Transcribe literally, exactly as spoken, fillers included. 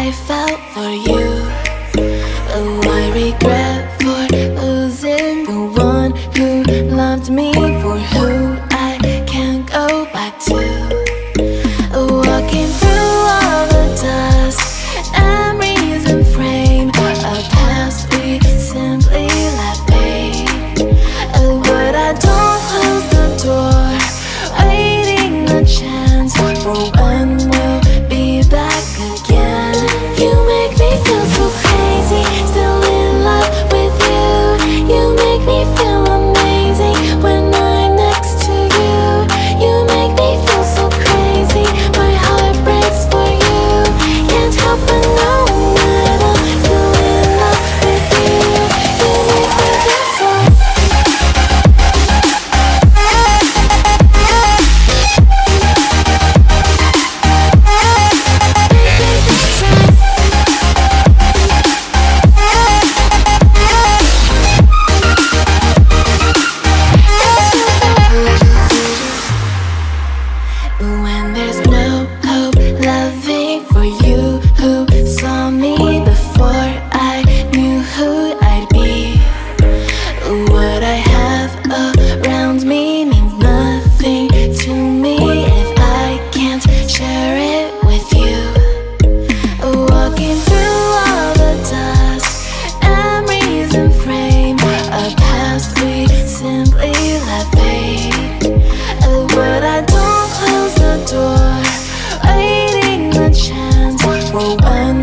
I felt for you. Oh, I regret for losing the one who loved me, for who I can't go back to. Walking through all the dust, memories and frame, a past we simply let fade. Oh, but I don't close the door, waiting a chance for when we'll be back again. You make me feel so crazy, still in love with you. You make me feel amazing when I'm next to you. You make me feel so crazy, my heart breaks for you. Can't help but know that I'm still in love with you. You make me feel so. When there's no hope, loving for you who saw me before I knew who I'd be. What I have around me means nothing to me if I can't share it with you. Walking through all the dust, memories and frame, a past we simply let fade. But I don't close the door, waiting a chance for when